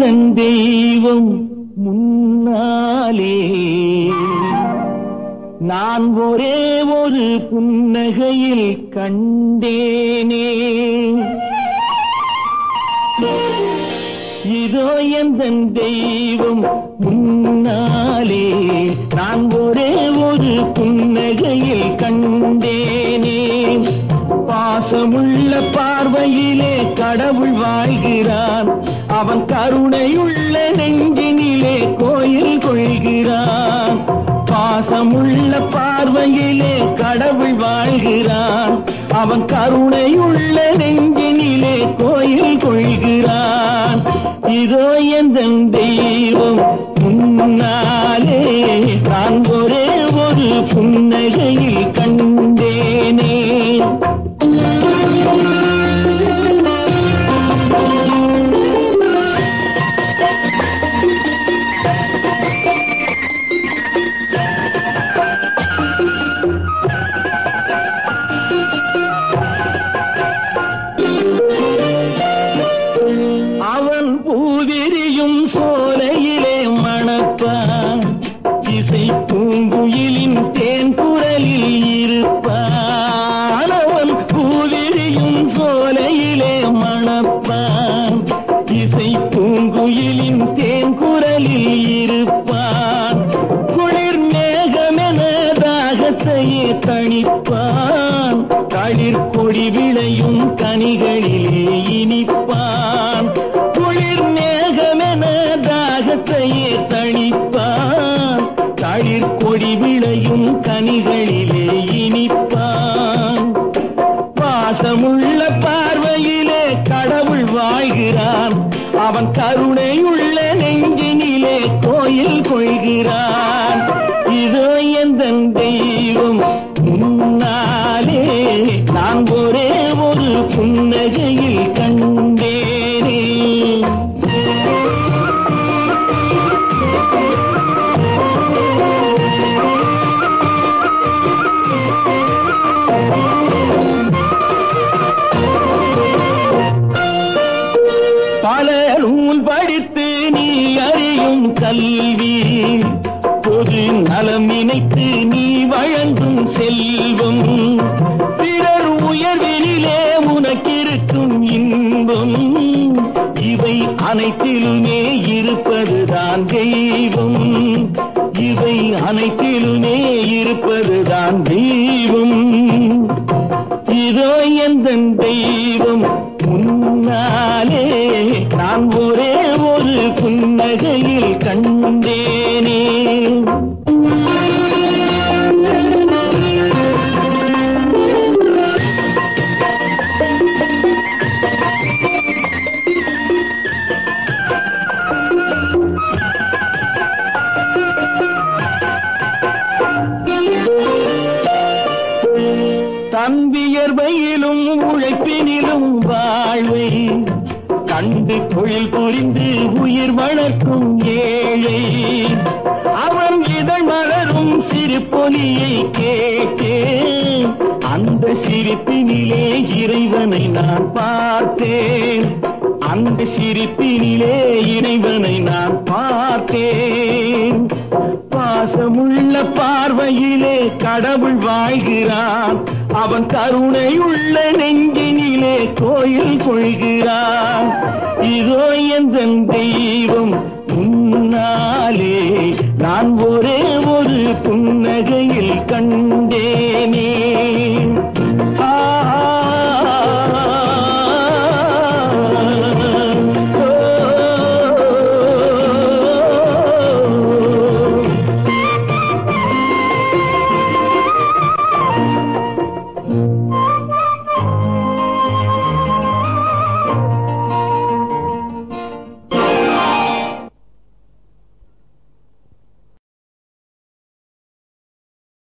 எந்தன் தெய்வம் முன்னாலே நான் ஒரே ஒரு புன்னகையில் கண்டேனே. இதோ எந்தன் தெய்வம் முன்னாலே நான் ஒரே ஒரு புன்னகையில் கண்டேனே. பாசமுள்ள பார்வையிலே கடவுள் வாழ்கிறான், அவன் கருணையுள்ள நெஞ்சினிலே கோயில் கொள்கிறான். பாசமுள்ள பார்வையிலே கடவுள் வாழ்கிறான், அவன் கருணையுள்ள நெஞ்சினிலே கோயில் கொள்கிறான். இதோ எந்தன் தெய்வம் முன்னாலே நான் ஒரே ஒரு புன்னகையில் கண்டேனே. அவன் பூவிரியும் சோலையிலே மணப்பான், இசை பூங்குயிலின் தேன் குரலில் இருப்பான். அவன் பூவிரியும் சோலையிலே மணப்பான், இசை பூங்குயிலின் தேன் குரலில் இருப்பான். குளிர் மேகமென தாகத்தையே தணிப்பான், களிர் கொடி விளையும் கனிகளிலே இனிப்பான். குளிர் மேகமென தாகத்தையே தணிப்பான், களிர் கொடி விளையும் கனிகளிலே இனிப்பான். பாசமுள்ள பார்வையிலே கடவுள் வாழ்கிறான், அவன் கருணையுள்ள நெஞ்சினிலே கோயில் கொள்கிறான். இதோ எந்தன் தெய்வம் முன்னாலே நான் ஒரே ஒரு புன்னகையில் கண்டேனே. பல நூல் படித்து நீ அறியும் கல்வி, பொது நலம் நினைத்து நீ வழங்கும் செல்வம், பிறர் உயர்வினிலே உனக்கிருக்கும் இன்பம், இவை அனைத்திலுமே இருப்பதுதான் தெய்வம், இவை அனைத்திலுமே இருப்பதுதான் தெய்வம். இதோ எந்தன் தெய்வம் முன்னாலே நான் ஒரே ஒரு புன்னகையில் கண்டேனே. தன் வியர்வையிலும் உழைப்பினிலும் வாழ்வை கண்டு தொழில் புரிந்து உயிர் வளர்க்கும் ஏழை, அவன் இதழ் மலரும் சிறு பொலியை கேட்டேன், அந்த சிரிப்பினிலே இறைவனை நான் பார்த்தேன், அந்த சிரிப்பினிலே இறைவனை நான் பார்த்தேன். பாசமுள்ள பார்வையிலே கடவுள் வாழ்கிறான், அவன் கருணையுள்ள நெஞ்சினிலே கோயில் கொள்கிறான். இதோ எந்தன் தெய்வம் முன்னாலே நான் ஒரே ஒரு புன்னகையில் கண்டேனே.